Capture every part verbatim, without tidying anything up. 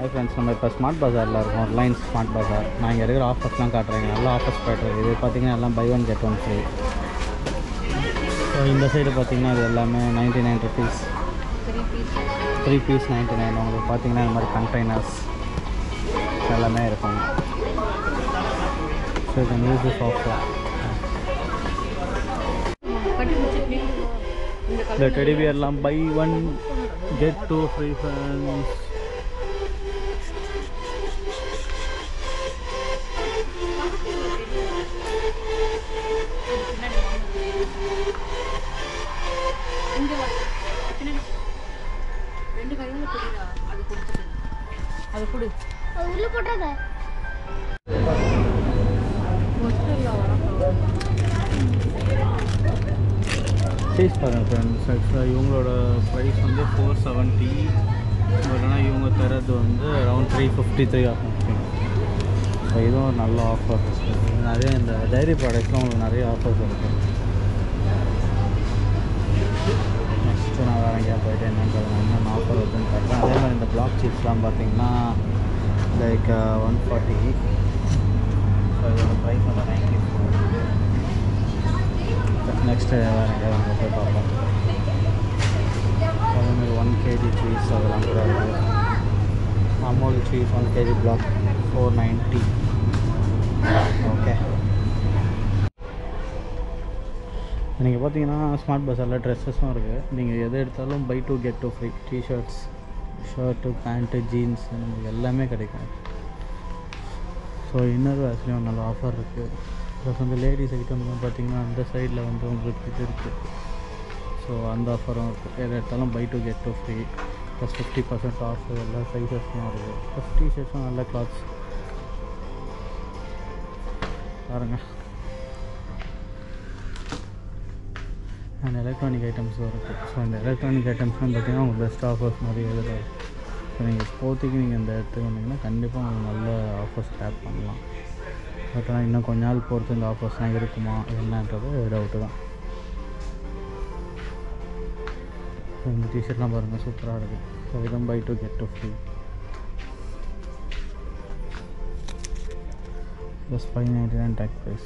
Hi friends, நம்ம இப்போ Smart பஜாரில் இருக்கோம். Reliance Smart Bazaar. நான் இங்கே இருக்கிற ஆஃபர்ஸ்லாம் காட்டுறேங்க. நல்ல ஆஃபர்ஸ் போய்ட்டுருக்கு. இது பார்த்தீங்கன்னா எல்லாம் buy one get one free. So இந்த சைடு பார்த்தீங்கன்னா இது எல்லாமே ninety nine rupees three piece ninety nine. உங்களுக்கு பார்த்தீங்கன்னா இந்த மாதிரி கண்டெய்னர்ஸ் எல்லாமே இருக்கும். ஸோ இது யூஸ் திஸ் ஆஃபர். இந்த டெடி பியர்லாம் buy one get two free friends. அது கொடு அது உள்ள போட்டாத சைஸ் பாருங்கள் ஃப்ரெண்ட்ஸ். ஆக்சுவலாக இவங்களோட ப்ரைஸ் வந்து ஃபோர் செவன்ட்டி. பட் ஆனால் இவங்க தரது வந்து அரௌண்ட் த்ரீ ஃபிஃப்டி த்ரீ ஆகும். ஸோ இதுவும் ஒரு நல்ல ஆஃபர். நிறைய இந்த டைரி ப்ராடக்ட்ஸ்லாம் உங்களுக்கு நிறைய ஆஃபர்ஸ் இருக்குது. நெக்ஸ்ட்டு நான் வேறு எங்கேயா போய்ட்டு என்னன்றது நான் இன்னும் ஆஃபர் இருக்குன்னு காட்டுறேன். அதே மாதிரி இந்த பிளாக் சீப்ஸ்லாம் பார்த்தீங்கன்னா லைக் ஒன் ஃபார்ட்டி. ஸோ இதோட ப்ரைஸ் வந்து நைன்டி ஃபோர். நெக்ஸ்ட்டு வேறு எங்கேயா அங்கே போய் பார்ப்போம். அதேமாதிரி ஒன் கேஜி சீஸ் அதெல்லாம் கூட இருக்குது. Amul cheese one KG block four ninety. Okay, நீங்கள் பார்த்தீங்கன்னா ஸ்மார்ட் பஸாரில் ட்ரெஸ்ஸஸும் இருக்குது. நீங்கள் எது எடுத்தாலும் buy two get two free. T-shirts, shirt, pant, jeans நமக்கு எல்லாமே கிடைக்கும். ஸோ இன்னர் வேர்ஸ்லேயும் நல்ல ஆஃபர் இருக்குது. ப்ளஸ் வந்து லேடிஸ் ஐட்டம்லாம் பார்த்தீங்கன்னா அந்த சைடில் வந்து உங்களுக்கு இது இருக்குது. ஸோ அந்த ஆஃபரும் இருக்குது. எது எடுத்தாலும் buy two get two free. Plus fifty percent off எல்லா சைஸஸ்லையும் இருக்குது. ப்ளஸ் டிஷர்ட்ஸும் நல்ல கிளாத்ஸ் பாருங்கள். அண்ட் எலக்ட்ரானிக் ஐட்டம்ஸும் இருக்குது. ஸோ இந்த எலக்ட்ரானிக் ஐட்டம்ஸ்லாம் பார்த்திங்கன்னா உங்களுக்கு பெஸ்ட் ஆஃபர்ஸ் மாதிரி எழுதுறாரு. ஸோ நீங்கள் இப்போதைக்கு நீங்கள் இந்த இடத்துக்கு வந்தீங்கன்னா கண்டிப்பாக உங்களுக்கு நல்ல ஆஃபர்ஸ் டேப் பண்ணலாம். பட் ஆனால் இன்னும் கொஞ்ச நாள் பொறுத்து இந்த ஆஃபர்ஸ்லாம் இருக்குமா என்னன்றது டவுட்டு தான். ஸோ இந்த டிஷர்ட்லாம் பாருங்கள் சூப்பராக இருக்குது. ஸோ இதுவும் buy two get two free. Plus five ninety nine tag price.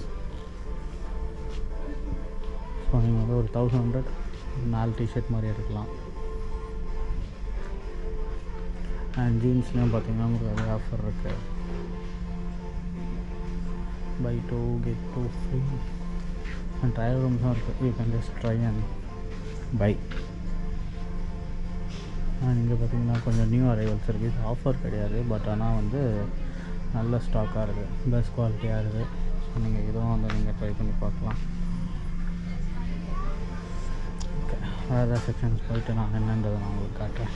So நீங்கள் வந்து ஒரு தௌசண்ட் ஹண்ட்ரட் நாலு டிஷர்ட் மாதிரி எடுக்கலாம். அண்ட் ஜீன்ஸ்லேயும் பார்த்தீங்கன்னா உங்களுக்கு நிறைய ஆஃபர் இருக்குது. Buy two get two free. And trial ரூம்ஸும் இருக்குது. You can just try and buy. And இங்கே பார்த்தீங்கன்னா கொஞ்சம் நியூ அரைவல்ஸ் இருக்குது. இது ஆஃபர் கிடையாது, பட் ஆனால் வந்து நல்ல ஸ்டாக்காக இருக்குது, பெஸ்ட் குவாலிட்டியாக இருக்குது. ஸோ நீங்கள் இதுவும் வந்து நீங்கள் ட்ரை பண்ணி பார்க்கலாம். ஓகே, வேறு செக்ஷன்ஸ் போயிட்டு நான் என்னன்றதை நான் உங்களுக்கு காட்டுறேன்.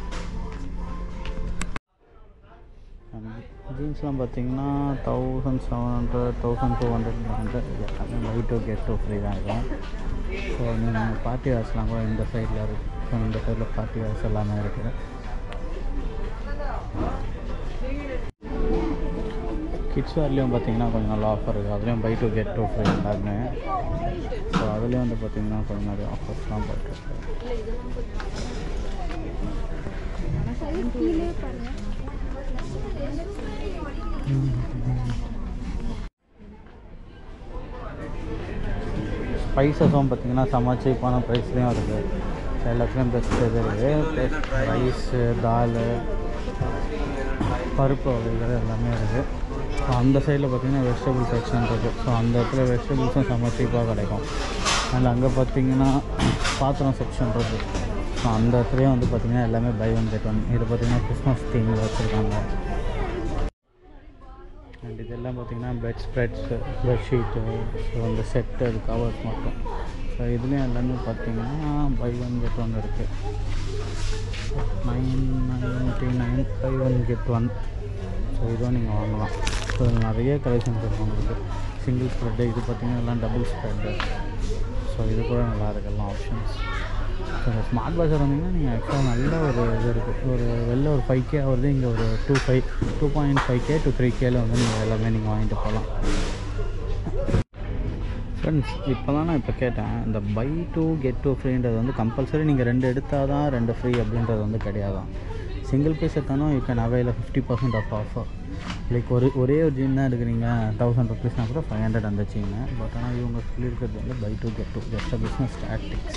ஜீன்ஸ்லாம் பார்த்தீங்கன்னா thousand seven hundred thousand two hundred hundred எல்லாமே buy two get two free தான் இருக்கும். ஸோ நீங்கள் பார்ட்டி வேர்ஸ்லாம் கூட இந்த சைடில் இருக்குது. ஸோ இந்த சைடில் பார்ட்டி வேர்ஸ் எல்லாமே இருக்குது. கிட்ஸ் வேர்லேயும் பார்த்தீங்கன்னா கொஞ்சம் நல்லா ஆஃபர் இருக்குது. அதுலேயும் buy two get two free எல்லாருமே. ஸோ அதுலேயும் வந்து பார்த்திங்கன்னா கொஞ்சம் நிறைய ஆஃபர்ஸ்லாம் போட்டுருக்கு. ஸ்பைசஸும் பார்த்திங்கன்னா செம்ம சீப்பான ப்ரைஸ்லேயும் இருக்குது. எல்லாத்துலேயும் பெஸ்ட் இது இருக்குது. ப்ளஸ் ரைஸு, தால், பருப்பு வகைகள் எல்லாமே இருக்குது. ஸோ அந்த சைடில் பார்த்திங்கன்னா வெஜிடபிள் செக்ஷன் இருக்குது. ஸோ அந்த இடத்துல வெஜிடபிள்ஸும் செம்ம சீப்பாக கிடைக்கும். அண்ட் அங்கே பார்த்திங்கன்னா பாத்திரம் செக்ஷன் இருக்குது. ஸோ அந்த இடத்துலையும் வந்து பார்த்திங்கன்னா எல்லாமே பை ஒன் கெட் ஒன். இது பார்த்திங்கன்னா கிறிஸ்மஸ் தீமில் வச்சுருக்காங்க. அண்ட் இதெல்லாம் பார்த்திங்கன்னா பெட் ஸ்ப்ரெட்ஸு, பெட்ஷீட்டு, ஸோ அந்த செட்டு, அது கவர்ஸ் மட்டும். ஸோ இதுலேயும் எல்லாமே பார்த்திங்கன்னா பை ஒன் கெட் ஒன் இருக்குது. Nine ninety nine buy one get one. So இதுவும் நீங்கள் வாங்கலாம். ஸோ இதில் நிறைய கலெக்ஷன்ஸ் இருக்கும் உங்களுக்கு. சிங்கிள் ஸ்ப்ரெட்டு, இது பார்த்திங்கன்னா எல்லாம் டபுள் ஸ்ப்ரெட்டு. ஸோ இது கூட நல்லா இருக்குது எல்லாம் ஆப்ஷன்ஸ். ஸோ இந்த ஸ்மார்ட் பஸார் வந்தீங்கன்னா நீங்கள் ஆக்சுவலாக நல்ல ஒரு இது இருக்குது. ஒரு வெளில ஒரு ஃபைவ் கே ஆகுது, இங்கே ஒரு two five two point five K to three கேல வந்து நீங்கள் எல்லாமே நீங்கள் வாங்கிட்டு போகலாம். ஃப்ரெண்ட்ஸ், இப்போ தான் நான் இப்போ கேட்டேன், இந்த பை டூ கெட் டூ ஃப்ரீன்றது வந்து கம்பல்சரி நீங்கள் ரெண்டு எடுத்தால் தான் ரெண்டு ஃப்ரீ அப்படின்றது வந்து கிடையாதான். சிங்கிள் பீஸ் எடுத்தாலும் you can avail fifty percent off offer. Like ஒரு ஒரே ஒரு ஜீன் தான் எடுக்கிறீங்க தௌசண்ட் ருபீஸ்னால் கூட ஃபைவ் ஹண்ட்ரட் அந்த ஜீனு. பட் ஆனால் இவங்க சொல்லியிருக்கிறது வந்து buy two get two, just business tactics.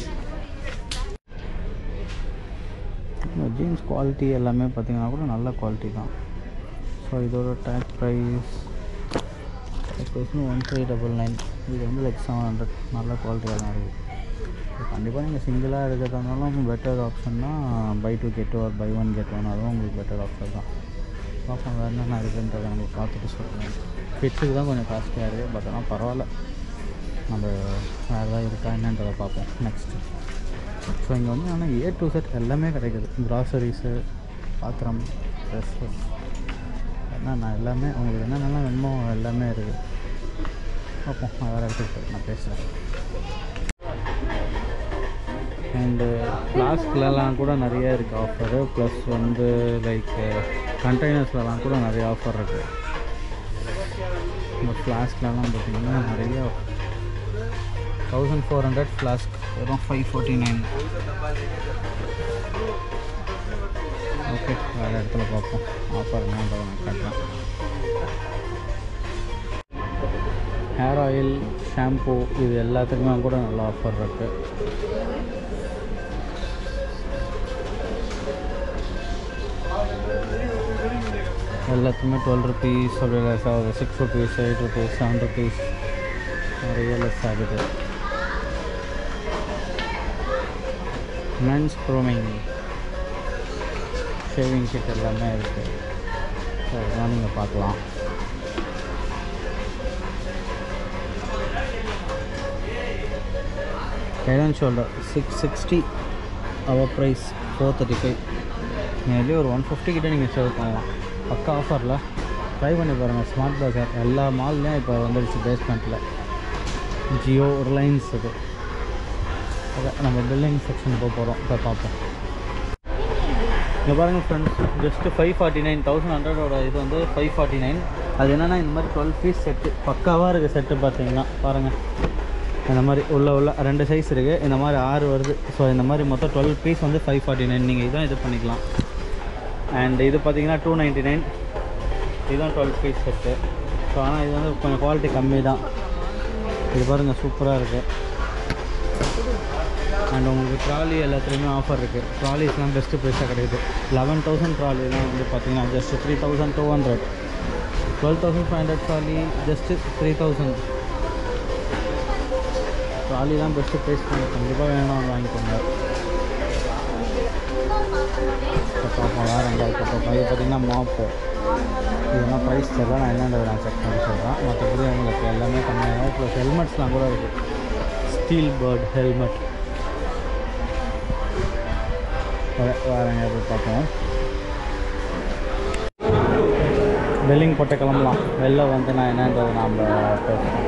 Jeans quality எல்லாமே பார்த்திங்கன்னா கூட நல்ல குவாலிட்டி தான். ஸோ இதோட டேக் ப்ரைஸ் டேக் ப்ரைஸ்னு ஒன் த்ரீ டபுள் நைன். இது வந்து லைக் செவன் ஹண்ட்ரட். நல்ல குவாலிட்டியாக தான் இருக்குது. கண்டிப்பாக நீங்கள் சிங்கிளாக எடுக்கிறதுனாலும் பெட்டர் ஆப்ஷன்னா buy two get two or buy one get one, அதுவும் உங்களுக்கு பெட்டர் ஆப்ஷன் தான். பார்ப்போம் வேறு என்னென்ன இருக்குன்றதை நம்ம பார்த்துட்டு சொல்லுவேன். ஃபிட்ஸுக்கு தான் கொஞ்சம் காஸ்ட்லியாக இருக்குது, பட் ஆனால் பரவாயில்ல. நம்ம வேறு ஏதாவது இருக்கா என்னன்றதை பார்ப்போம் நெக்ஸ்ட்டு. ஸோ இங்கே வந்து ஆனால் ஏ டு செட் எல்லாமே கிடைக்குது. க்ராசரிஸு, பாத்திரம், ட்ரெஸ்ஸு, என்னென்ன எல்லாமே உங்களுக்கு என்னென்னலாம் வேணுமோ எல்லாமே இருக்குது. பார்ப்போம் நான் வேறு இடத்துக்கு நான் பேசுகிறேன். அண்டு ஃப்ளாஸ்க்லலாம் கூட நிறைய இருக்குது ஆஃபரு. ப்ளஸ் வந்து லைக் கண்டெய்னர்ஸ்லலாம் கூட நிறைய ஆஃபர் இருக்குது. இந்த ஃப்ளாஸ்க்லலாம் பார்த்திங்கன்னா நிறைய தௌசண்ட் ஃபோர் ஹண்ட்ரட் ஃப்ளாஸ்க் வெறும் ஃபைவ் ஃபோர்ட்டி நைன். ஓகே வேறு இடத்துல பார்ப்போம் ஆஃபர் என்னன்றதை நான் காட்டுறேன். ஹேர் ஆயில், ஷாம்பூ இது எல்லாத்துக்குமே கூட நல்ல ஆஃபர் இருக்குது. எல்லாத்துக்குமே டுவெல் ருபீஸ் அப்படி லெஸ் ஆகுது. Six rupees, eight rupees, seven rupees நிறைய லெஸ் ஆகுது. மென்ஸ் க்ரூமிங், ஷேவிங் கிட் எல்லாமே இருக்குது. ஸோ அதெல்லாம் நீங்கள் பார்க்கலாம். Head and Shoulder six sixty, our price four thirty five. Nearly ஒரு ஒன் ஃபிஃப்டி கிட்டே நீங்கள் சேவ் பண்ணலாம். பக்கா ஆஃபரில் ட்ரை பண்ணி பாருங்கள். ஸ்மார்ட் பஜார் எல்லா மால்லையும் இப்போ வந்துடுச்சு. பேஸ்மெண்ட்டில் ஜியோ, ரிலையன்ஸ் இது. ஓகே நம்ம பில்லிங் செக்ஷன் போக போகிறோம். இப்போ பார்ப்போம். இங்கே பாருங்கள் friends, just five forty nine thousand ஹண்ட்ரடோட இது வந்து ஃபைவ் ஃபார்ட்டி நைன். அது என்னென்னா இந்த மாதிரி டுவெல் பீஸ் செட்டு பக்காவாக இருக்குது. செட்டு பார்த்தீங்கன்னா பாருங்கள், இந்த மாதிரி உள்ள உள்ள ரெண்டு சைஸ் இருக்குது. இந்த மாதிரி ஆறு வருது. ஸோ இந்த மாதிரி மொத்தம் டுவெல் பீஸ் வந்து ஃபைவ் ஃபார்ட்டி நைன். நீங்கள் இதான் இது பண்ணிக்கலாம். அண்ட் இது பார்த்தீங்கன்னா டூ நைன்ட்டி நைன். இதுதான் டுவெல் பீஸ் செட்டு. ஸோ ஆனால் இது வந்து கொஞ்சம் குவாலிட்டி கம்மி தான். இது பாருங்கள் சூப்பராக இருக்குது. அண்ட் உங்களுக்கு ட்ராலி எல்லாத்துலேயுமே ஆஃபர் இருக்குது. ட்ராலிஸ்லாம் பெஸ்ட்டு ப்ரைஸாக கிடைக்குது. லெவன் தௌசண்ட் ட்ராலிலாம் வந்து பார்த்தீங்கன்னா just three thousand two hundred. Twelve thousand five hundred trolley just three thousand. ட்ராலிலாம் பெஸ்ட்டு ப்ரைஸ் பண்ணி கண்டிப்பாக வேணும் வாங்கிக்கோங்க. இப்போ பார்ப்போம் வேறு எங்கே இருக்குது. இப்போ இது பார்த்திங்கன்னா மாப்பு, இதெல்லாம் ப்ரைஸ் தெரியல. நான் என்னென்ன நான் செக் பண்ணி சொல்கிறேன். மற்றபடி உங்களுக்கு எல்லாமே கம்மியாக. ப்ளஸ் ஹெல்மெட்ஸ்லாம் கூட இருக்குது. Steel Bird helmet. வேறு எங்கே போய் பார்ப்போம். பில்லிங் போட்டு கிளம்பலாம். வெளில வந்து நான் என்னன்றது நாம் பேசுகிறேன்.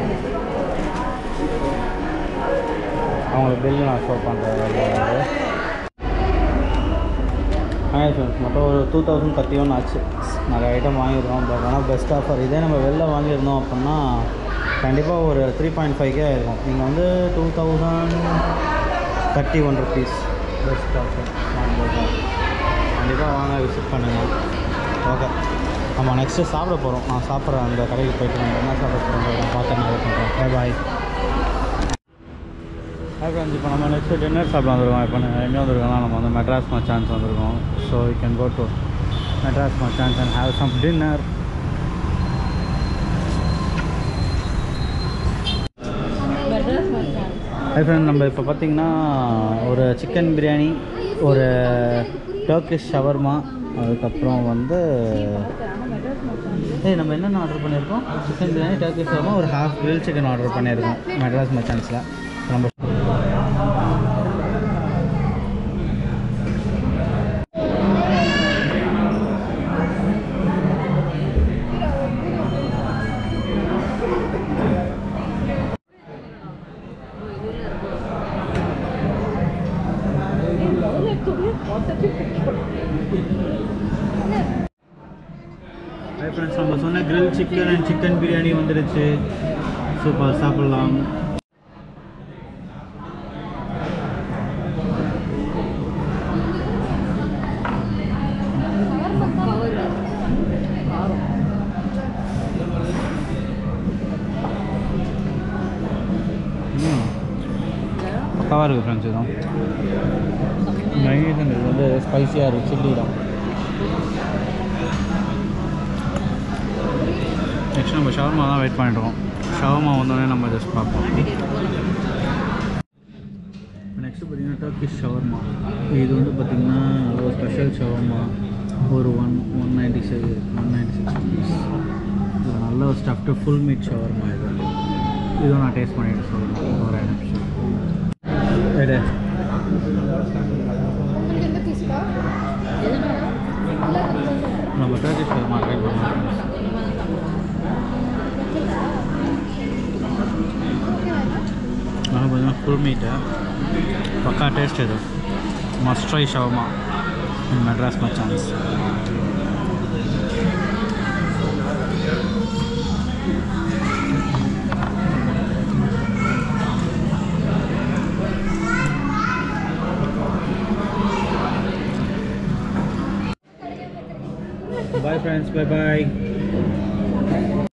அவங்களுக்கு பில்லு நான் ஷோ பண்ணுறேன். மொத்தம் ஒரு டூ தௌசண்ட் தேர்ட்டி ஒன் ஆச்சு. நிறைய ஐட்டம் வாங்கியிருக்கோம். பட் ஆனால் பெஸ்ட் ஆஃபர். இதே நம்ம வெளில வாங்கியிருந்தோம் அப்படின்னா கண்டிப்பாக ஒரு த்ரீ பாயிண்ட் ஃபைவ்கே ஆகிருக்கும். நீங்கள் வந்து two thousand thirty one rupees best offer. கண்டிப்பாக வாங்க, விசிட் பண்ணுங்கள். ஓகே நம்ம நெக்ஸ்ட்டு சாப்பிட போகிறோம். நான் சாப்பிட்றேன். அந்த கடைக்கு போய்ட்டு நம்ம என்ன சாப்பிட போகிறோம் பார்த்து நான் இது பண்ணுறேன். Bye bye. ஹாய் ஃப்ரெண்ட்ஸ், இப்போ நம்ம நெக்ஸ்ட்டு டின்னர் சாப்பிட வந்துருக்கோம். இப்போ எங்கே வந்துருக்கோம்னா நம்ம வந்து மெட்ராஸ் மச்சான்ஸ் வந்திருக்கோம். So you can go to Madras Machans and have some dinner. Hi friend, நம்ம இப்போ பார்த்திங்கன்னா ஒரு சிக்கன் பிரியாணி, ஒரு டர்க்கிஷ் ஷவர்மா, அதுக்கப்புறம் வந்து ஏய் நம்ம என்னென்ன ஆர்டர் பண்ணியிருக்கோம்? சிக்கன் பிரியாணி, டர்க்கிஷ் ஷவர்மா, ஒரு ஹாஃப் கிரில் சிக்கன் ஆர்டர் பண்ணியிருக்கோம் மெட்ராஸ் மச்சான்ஸில். நம்ம ஹாய் ஃப்ரெண்ட்ஸ், நம்ம சொன்ன grill chicken and chicken biryani வந்துடுச்சு. சூப்பர், சாப்பிட்லாம். பக்காவாக இருக்குது ஃப்ரெண்ட்ஸ். இதுதான் மைனீஸ். இது வந்து ஸ்பைஸியாக இருக்குது, சில்லி தான். நெக்ஸ்ட் நம்ம ஷவர்மா தான் வெயிட் பண்ணிட்டுருக்கோம். ஷவர்மா வந்தோடனே நம்ம ஜஸ்ட் பார்ப்போம். நெக்ஸ்ட்டு பார்த்திங்கன்னா டர்க்கிஷ் ஷவர்மா. இது வந்து பார்த்திங்கன்னா ஒரு ஸ்பெஷல் ஷவர்மா. ஒரு one one ninety seven one ninety six rupees. இது நல்ல ஒரு ஸ்டஃப்டு ஃபுல் மீட் ஷவர்மா. இது இதுவும் நான் டேஸ்ட் பண்ணிட்டு சொல்லுவேன் ஒரு நிமிஷம். எடு நம்ம டர்க்கிஷ் ஷவர்மா ட்ரை பண்ணலாம். நான் பார்த்தீங்கன்னா ஃபுல் மீட்டு பக்கா டேஸ்ட். இது must try shawarma in Madras Machans. Bye friends, bye bye.